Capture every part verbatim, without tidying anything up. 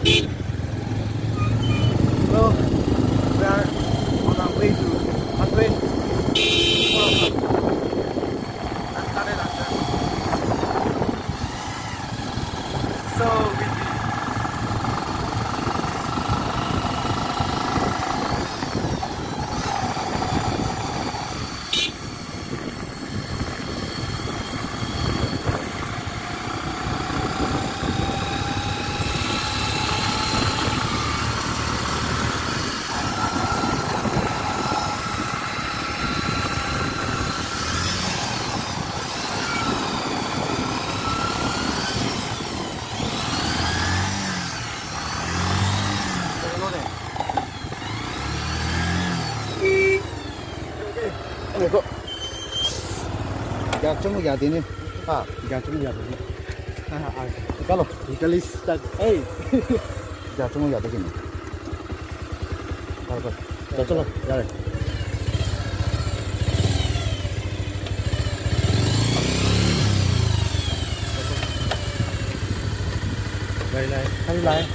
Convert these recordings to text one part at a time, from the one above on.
So we are on our way to Madrid. So we 이거 약 좀 해야 되네. 아, 약 좀 해야 되네. 아, 아, 깔로. 이탈리스타. 에이. 약좀 해야 되겠네. 가, 가. 자, चलो, 야. Đây này, hay này.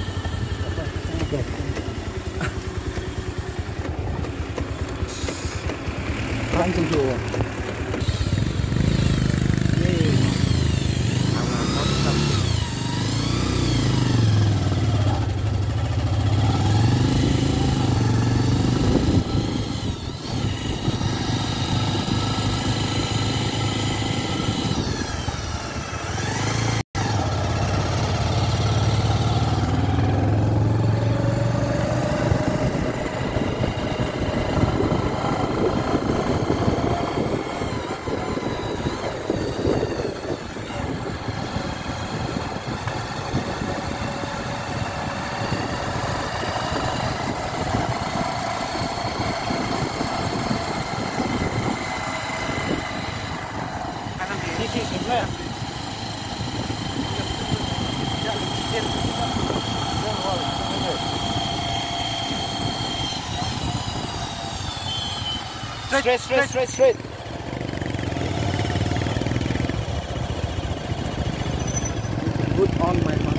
Ăn chung chùa. Straight, straight, straight, straight. Put on my mask.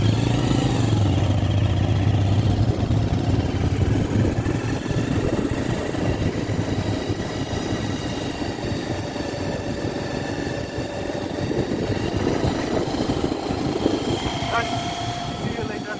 See you later.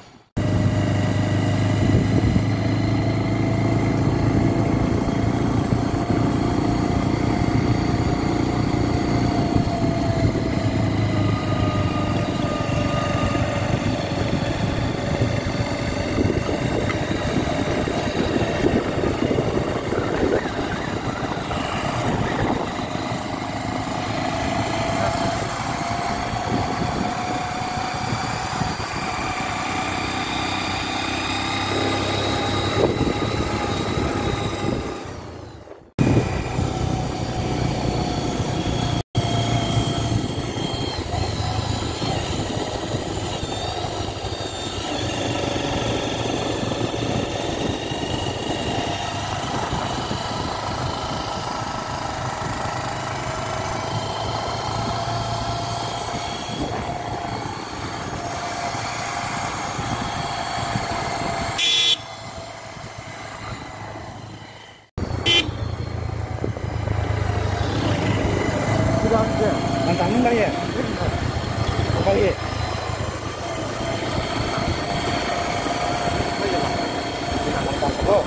Ang tangan kali ya. Kali ya. Oh.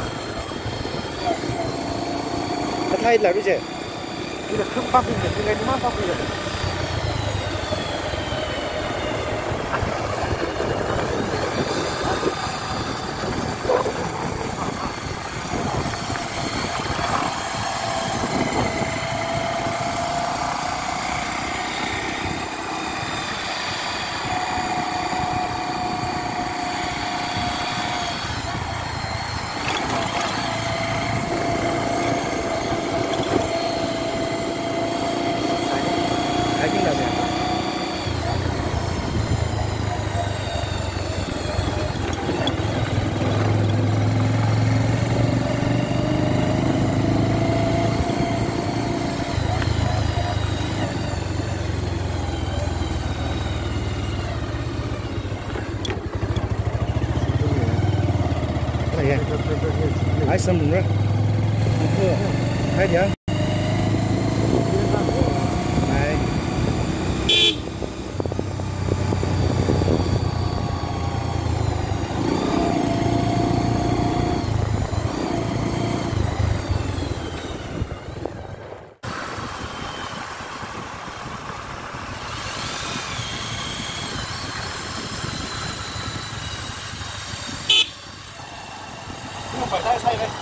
Thay là bây giờ. Bây giờ không bao giờ cái ngày mai bao giờ. 呀，还什么呢？不错，快点。来。 phải thay thay đây.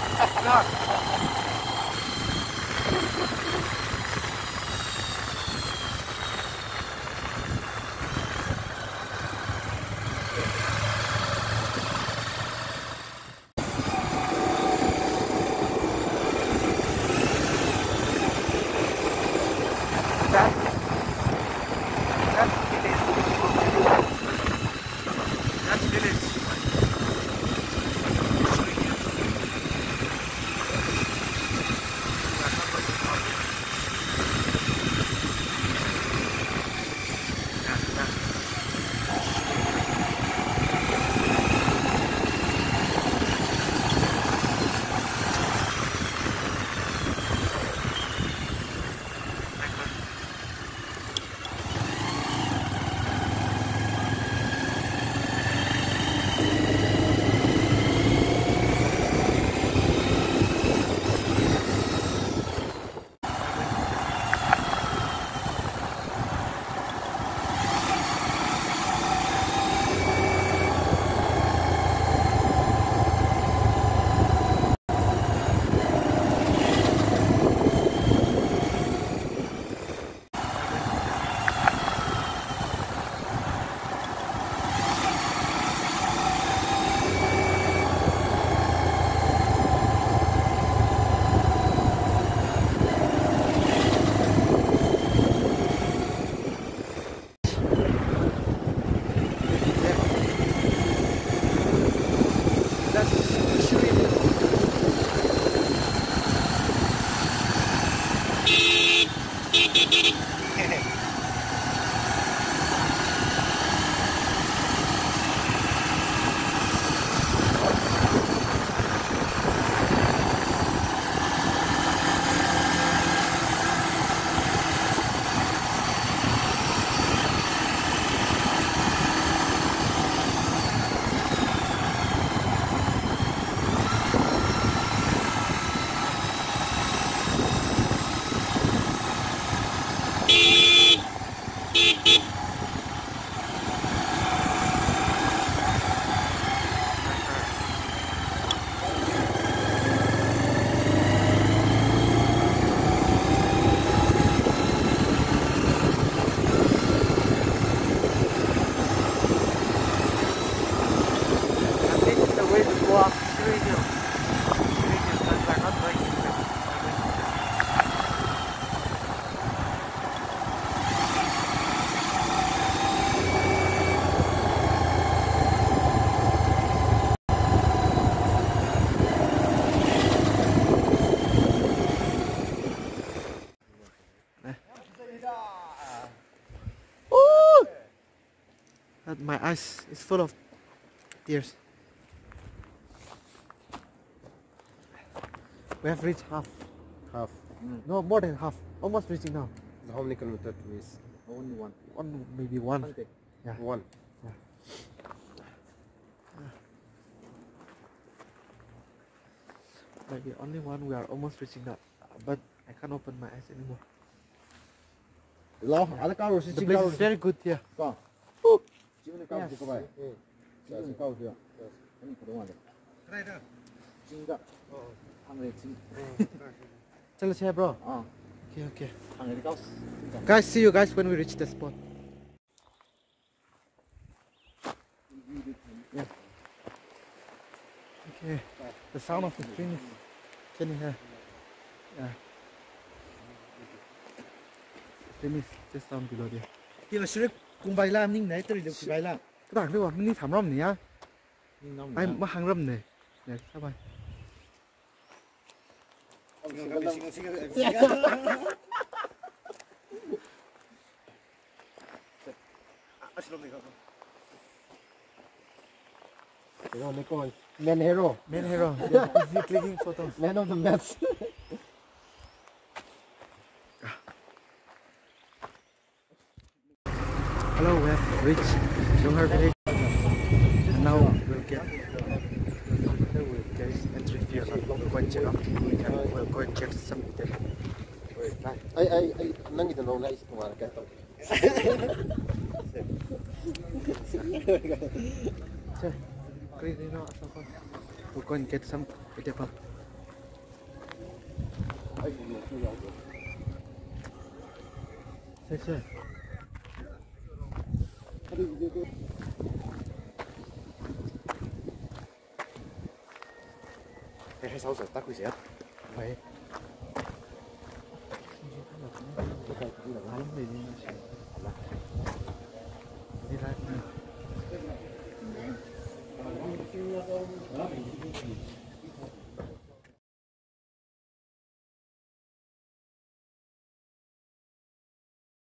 My eyes is full of tears. We have reached half. Half. Mm. No, more than half. Almost reaching now. How many kilometers is? Only one. One, maybe one. Okay. Yeah. One. Yeah. Maybe only one. We are almost reaching that, but I can't open my eyes anymore. Lo, ada kau The place is very good here. Kau. Cium kau Yes. kau bay. Cium kau dia. Ini kedua dia. Try dah. Cium dah. Oh. Angin cium. Chalo chhe bro. Ah. Okay, okay. Angin kau. Guys, see you guys when we reach the spot. Yeah. Okay. The sound of the stream is. Can you hear? Yeah. The stream is just down below there. Thì là sửa cùng bài làm nhưng nãy tôi được bài làm. Các bạn biết không? Mình đi thảm râm này á. Ai mà hàng râm này. Nè, sao vậy? You know, they call it man hero. Man hero. Yeah, easy clicking photo. Man of the match. Hello, we have reached Donghar village. And now we'll get there is entry fee. We'll go and check out. We'll go and get some there. I I I nang ito nung nais ko mga kato. Sir, clean it out. We'll go and get some vegetable. Sir, sir. Hay hay sao rồi ta quy sẽ. Wait.